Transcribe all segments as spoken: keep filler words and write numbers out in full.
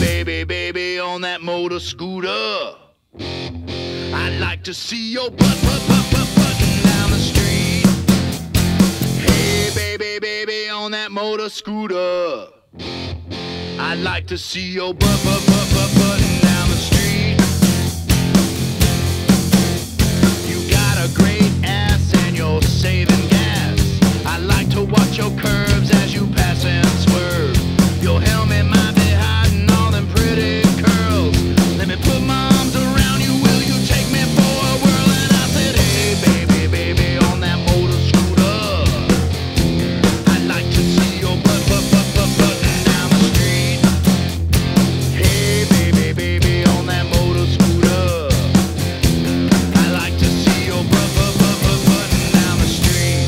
baby, baby, on that motor scooter. I'd like to see your butt, butt, butt, butt, butting down the street. Hey, baby, baby, on that motor scooter. I'd like to see your butt, butt, butt, butt, butting down the street. You got a great ass and you're saving gas. I like to watch your curves as you pass and swerve. Your helmet might be hiding all them pretty curls. Let me put my arms around you, will you take me for a whirl? And I said, hey, baby, baby, on that motor scooter. I'd like to see your butt, butt, butt, butt, butting down the street. Hey, baby, baby, on that motor scooter. I'd like to see your butt, butt, butt, butt, butting down the street.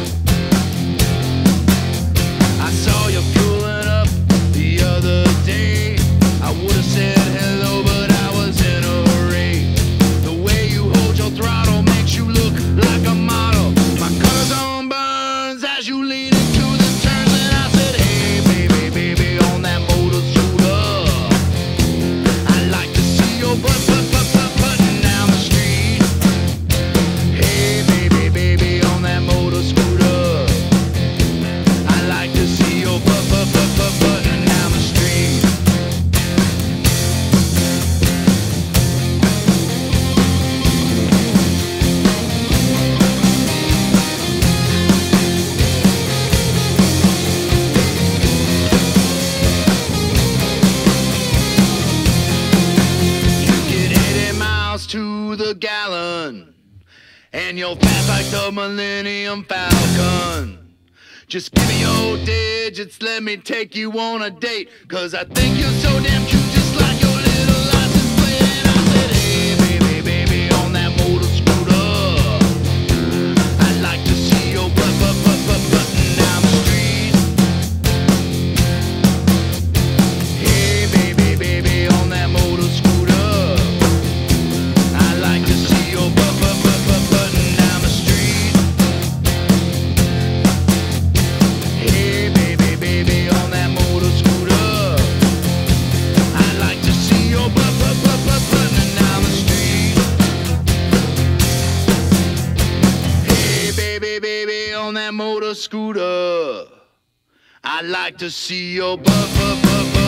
I saw you fueling up the other day. I would've said hello, but I was in a hurry. The way you hold your throttle makes you look like a model. My car zone burns as you lean into the turns, and I said, hey, baby, baby, on that motor scooter. I'd like to see your butt, butt, butt, butt, butting down the street. Hey, baby, baby, on that motor scooter. I'd like to see your butt, butt, butt, butt, butting down the street. You get eighty miles to the gallon, and you're fast like the Millennium Falcon. Just give me your digits, let me take you on a date, 'cause I think you're so damn cute, just like your little license plate. And I said, hey, baby, baby, on that motor scooter. I'd like to see your butt, butt, butt, butt, butting down the street. Hey, baby, baby, on that motor scooter. I'd like to see your butt, butt, butt, butt, butting down the street. Hey, baby, baby, on that motor scooter. I'd like to see your butt, butt, butt, butt, butting down the street. Hey, baby, baby, on that motor scooter. I'd like to see your butt, butt, butt, butt.